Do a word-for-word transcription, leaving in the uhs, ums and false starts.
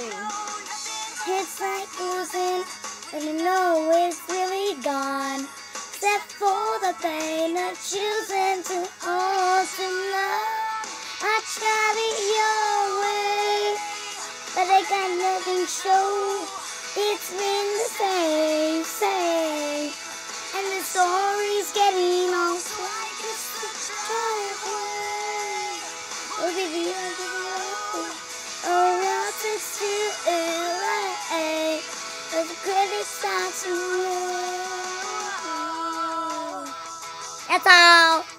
sing. It's like losing, but you know it's really gone. Except for the pain of choosing to hold tonight. I tried it your way, but I got nothing to show. It's been the same, same, and the story's getting on. So I guess I'll try away. Oh, baby, I'll give you up. Or else it's too late. But the critics start to know. That's all.